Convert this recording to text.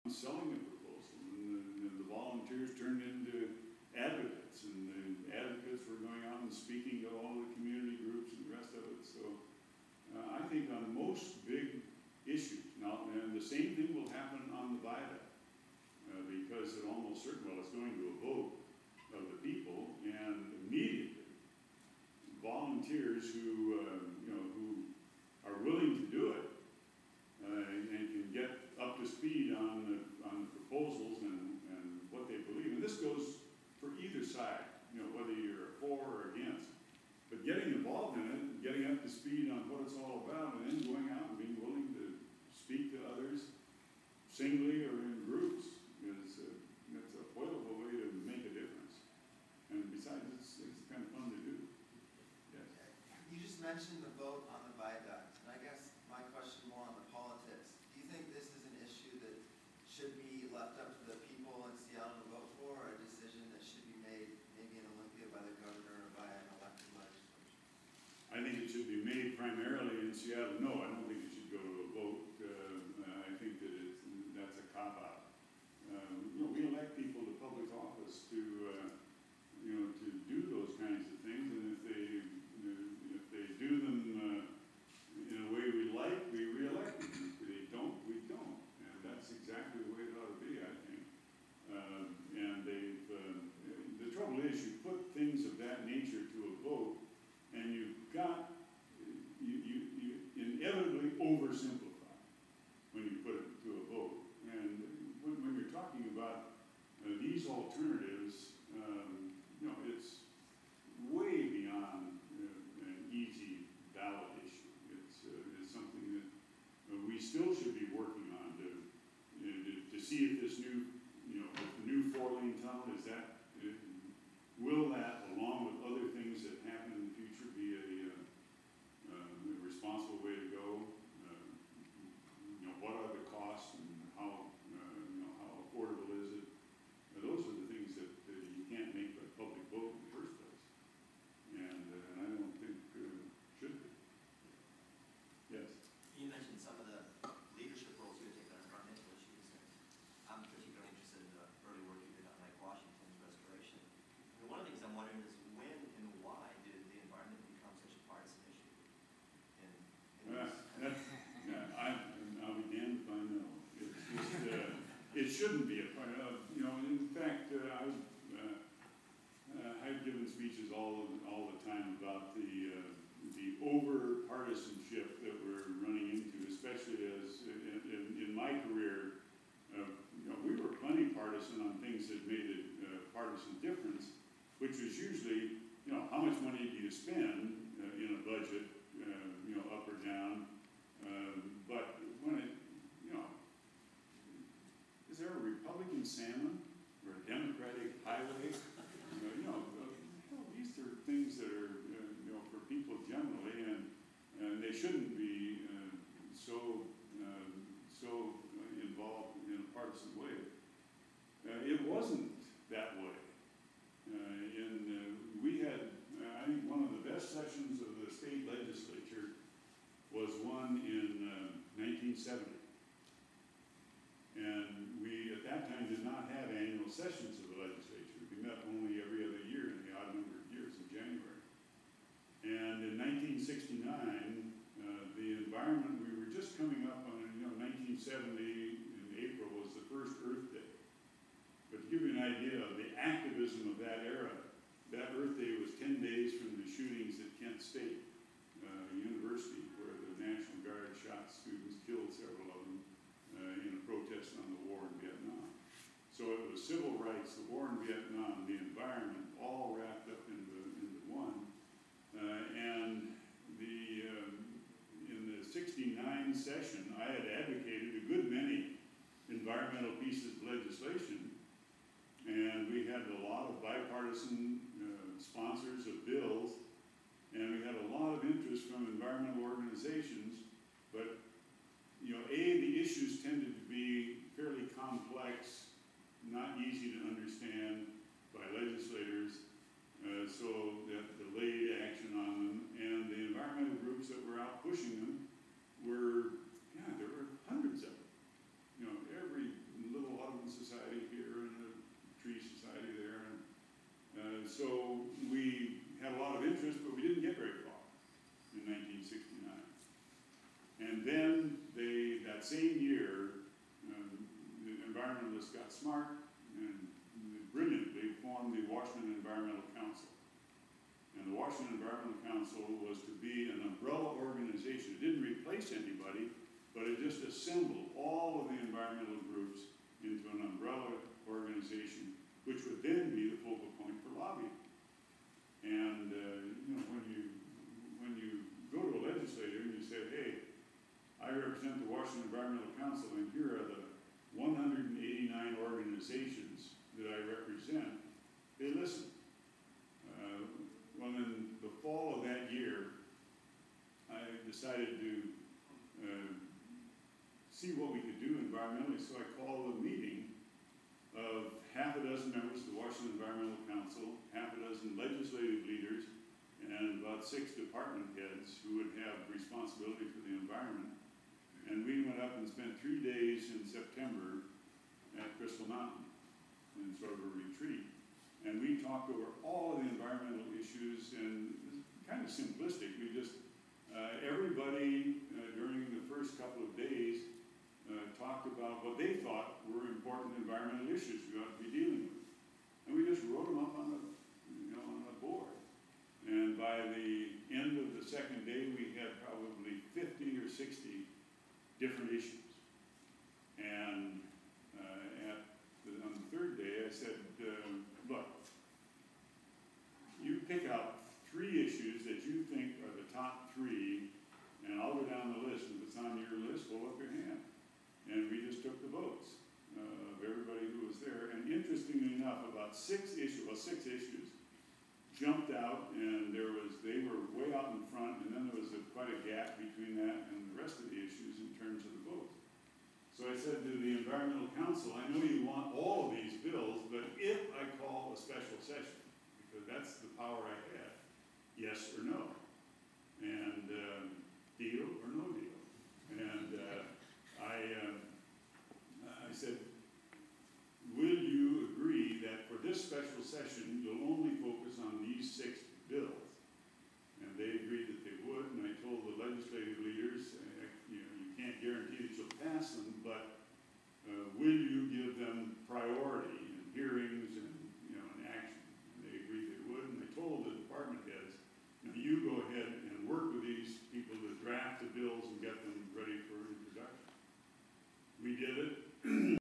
selling the proposal, and the volunteers turned into advocates, and the advocates were going out and speaking to all the community groups and the rest of it. So I think on most big issues, now, and the same thing will happen on the viaduct, because it almost certainly, well, it's going to a vote of the people, and immediately volunteers who who are willing to do it and can get up to speed on the proposals and what they believe. And this goes for either side, whether you're for or against. But getting involved in it, getting up to speed on what it's all about, and then going out and being willing to speak to others singly or in groups is it's a wonderful way to make a difference. And besides, it's kind of fun to do. Yes. You just mentioned the vote on the viaduct, and I guess my question more on the politics. Do you think this is an issue that should be left up to the people in Seattle to vote for, or a decision that should be made maybe in Olympia by the governor or by an elected legislature? I think it should be made primarily in Seattle. No, I don't think it should go to a vote. I think that that's a cop-out. We elect people to public office to to do those kinds of things, and if they do them in a way we like, we re-elect them. If they don't, we don't. And that's exactly the way it ought to be, I think. And the trouble is, you put things of that nature to a vote, and you inevitably oversimplify when you put it to a vote. And when you're talking about these alternatives, it's way beyond an easy ballot issue. It's something that we still should be working on to see if this new, with the new 4-lane tunnel, will that, along with other things that happen in the future, be a responsible way to go? What are the costs, and how affordable is it? Those are the things that you can't make by public vote in the first place, and I don't think should be. Yes. You mentioned some of the leadership roles you had taken on environmental issues, and I'm particularly interested in the early work you did on Lake Washington's restoration. And one of the things I'm wondering is when and why did the environment become such a partisan issue? I'll be damned if I know. It's just, it shouldn't be a part of, in fact, I've given speeches all the time about the over partisanship that we're running into, especially as in my career, we were plenty partisan on things that made a partisan difference, which was usually, how much money do you spend in a budget, up or down, but when it, is there a Republican salmon or a Democratic highway? These are things that are, for people generally, and they shouldn't be so involved in a partisan way. It wasn't that way. We had, I think, one of the best sessions of the state legislature was one in 1970. And we, at that time, did not have annual sessions of the legislature. We met only every other year in the odd number of years in January. And in 1969, the environment, we were just coming up on, 1970 in April was the first Earth Day. But to give you an idea of the activism of that era, that Earth Day was 10 days from the shootings at Kent State University, where the National Guard shot students, killed several of them in a protest on the war in Vietnam. So it was civil rights, the war in Vietnam, the environment, all wrapped up into one. And in the 69 session, I had advocated a good many environmental pieces of legislation, and we had a lot of bipartisan sponsors of bills, and we had a lot of interest from environmental organizations, but the issues tended to be fairly complex, not easy to understand by legislators, so that delayed action on them, and the environmental groups that were out pushing them were, there were hundreds of them. Every little environmentalists got smart and brilliantly formed the Washington Environmental Council. And the Washington Environmental Council was to be an umbrella organization. It didn't replace anybody, but it just assembled all of the environmental groups into an umbrella organization, which would then be the focal point for lobbying. And when you go to a legislator and you say, hey, I represent the Washington Environmental Council, and here are the 189 organizations that I represent, they listen. Well, in the fall of that year, I decided to see what we could do environmentally, so I called a meeting of half a dozen members of the Washington Environmental Council, half a dozen legislative leaders, and about 6 department heads who would have responsibility for the environment. And we went up and spent 3 days in September at Crystal Mountain in sort of a retreat. And we talked over all of the environmental issues, and kind of simplistic. We just, everybody during the first couple of days talked about what they thought were important environmental issues we ought to be dealing with. And we just wrote them up on a board. And by the end of the second day, we had probably 50 or 60 different issues. And on the third day, I said, look, you pick out 3 issues that you think are the top 3, and I'll go down the list. And if it's on your list, hold up your hand. And we just took the votes of everybody who was there. And interestingly enough, about 6 issues jumped out, and they were way out in front, and then there was quite a gap between that and the rest of the issues in terms of the votes. So I said to the Environmental Council, I know you want all of these bills, but if I call a special session, because that's the power I have, yes or no, and deal or no deal. And